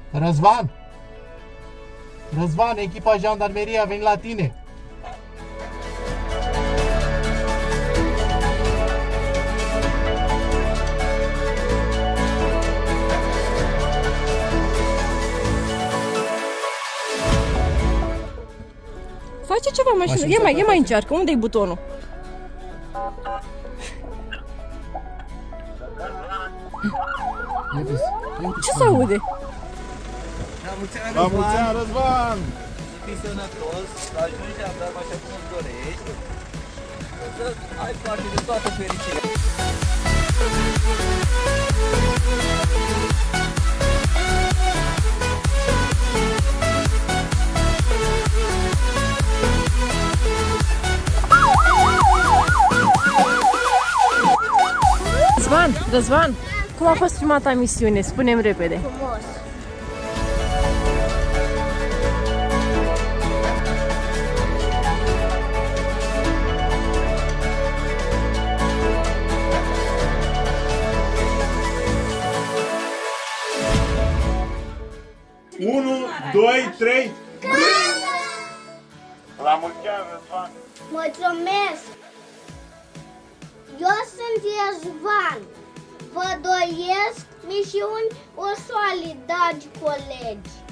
Răzvan! Răzvan, echipa jandarmeriei a venit la tine. Face ceva mașină. Ia mai încearcă. Unde-i butonul? Ce se aude? La mulți ani, Răzvan! Să fii sănătos, să ajungi la treaba așa cum îți dorești, să ai parte de toată fericirea. Răzvan, cum a fost prima ta misiune? Spune-mi repede. Frumos. Unu, doi, trei. La mulți ani, Răzvan! Mulțumesc! Eu sunt Răzvan. Vă doresc misiuni ușoare, dragi colegi.